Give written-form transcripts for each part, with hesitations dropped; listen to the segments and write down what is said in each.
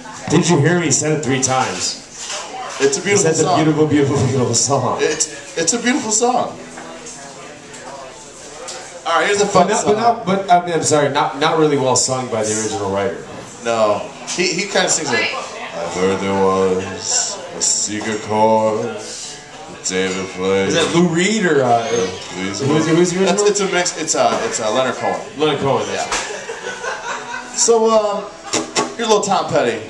Did you hear me? He said it 3 times. It's a beautiful song. It's a beautiful, beautiful, beautiful song. It's a beautiful song. All right, here's a fun song. But I'm sorry, not really well sung by the original writer. No, he kind of sings it. I heard there was a secret chord that David played. Is that Lou Reed or who's the original? It's a mix. It's Leonard Cohen. Leonard Cohen, yeah. So here's a little Tom Petty.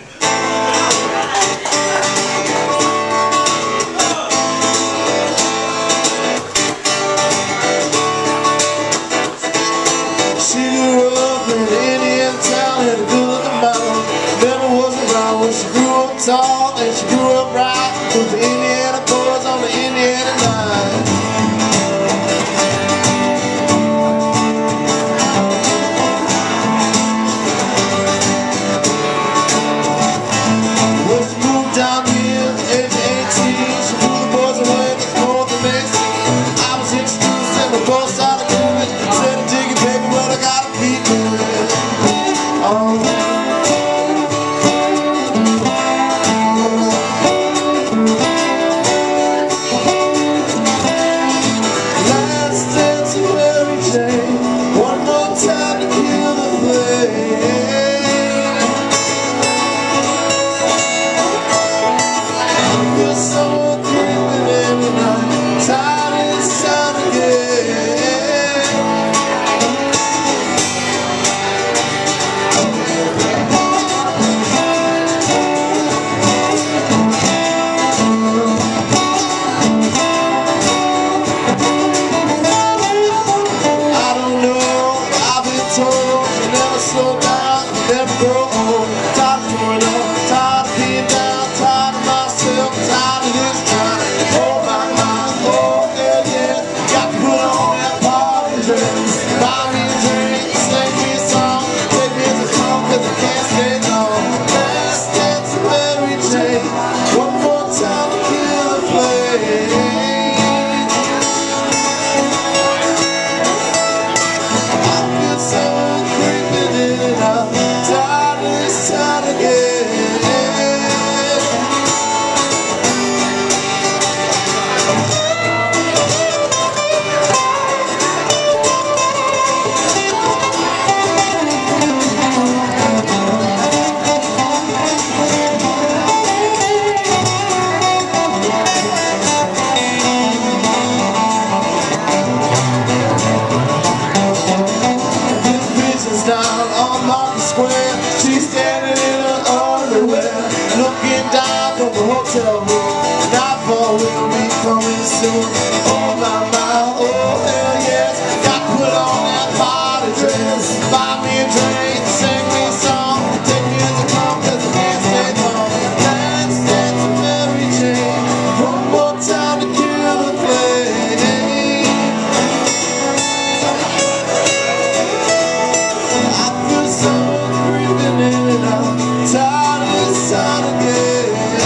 She grew up in an Indian town, had a good-looking mama. Never was around when she grew up tall, and she grew up right with the Indiana boys on the Indiana line. When she moved down here at the age of 18, she blew the boys away to North and Mexico. I was introduced and we both started moving. Said I dig it, baby, but I gotta keep moving. Last dance of Mary Jane, one more time to kill the flame. I feel someone creeping in the night, tired and sad again. I don't know, I've been told you never slow down, you never grow old. Tired of growing up, tired of being down, tired of myself, tired of this time. Oh my mind, oh hell yeah, got to put on that party dress. Buy me a drink, sing me a song, take me to home 'cause I can't stay long. Last dance of Mary Jane, one more time to kill the flame. I feel someone creeping in and out, tired of this town again. This bitch is down on Market Square. She's standing in her underwear, looking down from the hotel room. Nightfall will be coming soon. Oh my, oh hell yes, got to put on that party dress. Buy me a drink, sing me a song, take me as a club 'cause I can't stay long. Last dance of Mary Jane, one more time to kill the flame. I feel someone creeping in and out, tired of this town again.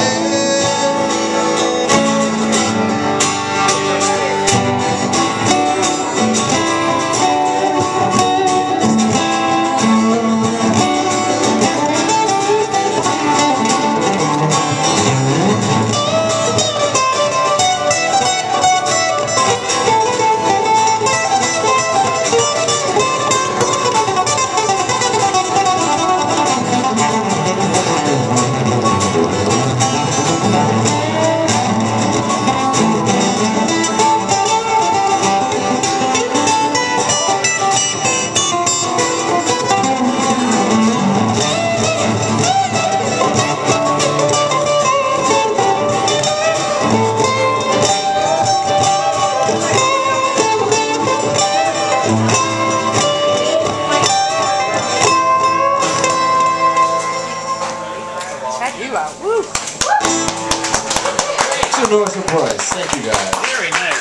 Check you out. Woo! It's a noise of price. Thank you guys. Very nice.